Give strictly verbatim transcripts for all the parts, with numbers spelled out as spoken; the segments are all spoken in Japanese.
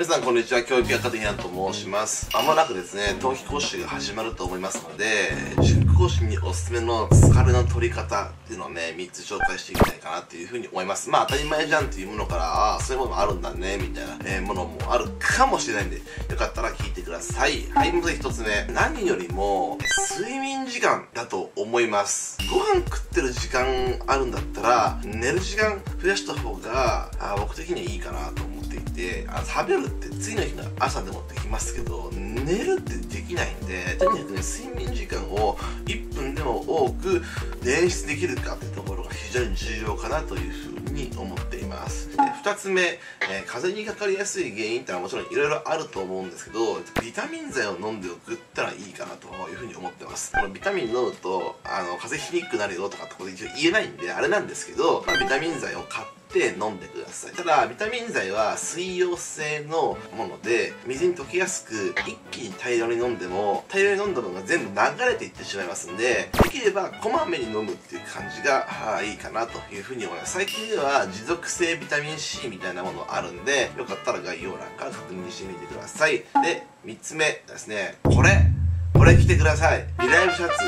皆さんこんにちは、教育アカデミアンと申します。まもなくですね、冬季講習が始まると思いますので、塾講師におすすめの疲れの取り方っていうのをね、みっつ紹介していきたいかなっていうふうに思います。まあ当たり前じゃんっていうものから、ああ、そういうものもあるんだね、みたいな、えー、ものもあるかもしれないんで、よかったら聞いてください。はい、まずひとつめ。何よりも、睡眠時間だと思います。ご飯食ってる時間あるんだったら、寝る時間増やした方が、あ僕的にはいいかなと思っていて、あ食べるって次の日の朝でもできますけど、寝るってできないんで、とにかくね、睡眠時間をいっぷんでも多く捻出できるかってところが非常に重要かなというふうに思っています。でふたつめ、えー、風邪にかかりやすい原因ってのはもちろんいろいろあると思うんですけど、ビタミン剤を飲んでおくったらいいかなというふうに思ってます。このビタミン飲むと、あの、風邪ひきにくくなるよとかってこと一応言えないんで、あれなんですけど、まあ、ビタミン剤を買ってで飲んでください。ただビタミン剤は水溶性のもので水に溶けやすく、一気に大量に飲んでも大量に飲んだのが全部流れていってしまいますんで、できればこまめに飲むっていう感じがいいかなというふうに思います。最近では持続性ビタミン C みたいなものあるんで、よかったら概要欄から確認してみてください。でみっつめですね、これこれ着てください。リライブシャツです。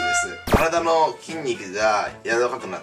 体の筋肉が柔らかくなって、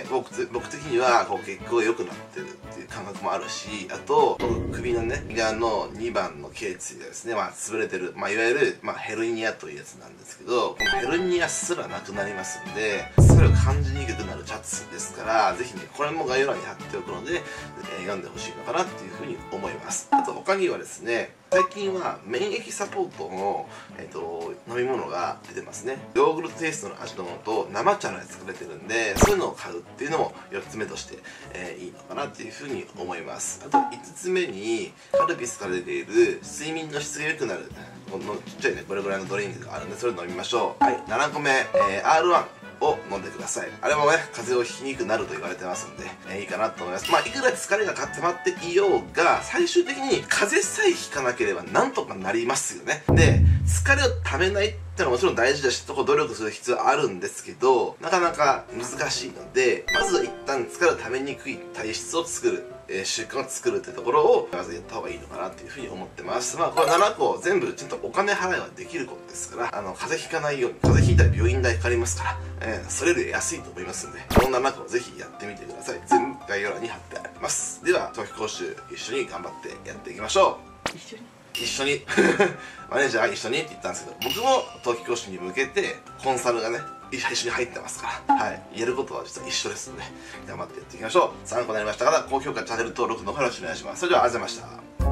僕僕的にはこう血行が良くなってるっていう感覚もあるし、あと首のね、右側のにばんの頸椎がですね、まあ潰れてる、まあいわゆる、まあ、ヘルニアというやつなんですけど、このヘルニアすらなくなりますんで、それを感じにくくなるシャツですから、ぜひね、これも概要欄に貼っておくので、えー、読んでほしいのかなっていうふうに思います。あと他にはですね、最近は免疫サポートの、えー、と飲み物が出てますね。ヨーグルトテイストの味のものと生茶のやつが出てるんで、そういうのを買うっていうのもよっつめとして、えー、いいのかなっていうふうに思います。あといつつめにカルピスから出ている睡眠の質が良くなるこのちっちゃいね、これぐらいのドリンクがあるんで、それ飲みましょう。はい、ななこめ、えー、アールワンを飲んでください。あれもね、風邪をひきにくくなると言われてますんで、えー、いいかなと思います。まあいくら疲れが溜まっていようが、最終的に風邪さえひかなければなんとかなりますよね。で疲れを溜めないってのはもちろん大事だし、そこ努力する必要はあるんですけど、なかなか難しいので、まずは一旦疲れを溜めにくい体質を作る、えー、習慣を作るってところをまずやった方がいいのかなっていうふうに思ってます。まあこれななこ全部ちゃんとお金払いはできることですから、あの風邪ひかないように、風邪ひいたら病院代かかりますから、えー、それより安いと思いますんで、このななこをぜひやってみてください。全部概要欄に貼ってあります。では冬季講習一緒に頑張ってやっていきましょう。一緒に一緒にマネージャーが一緒にって言ったんですけど、僕も冬季講習に向けてコンサルがね一緒に入ってますから、はい、やることは実は一緒ですので頑張ってやっていきましょう。参考になりました方、高評価、チャンネル登録の方よろしくお願いします。それではありがとうございました。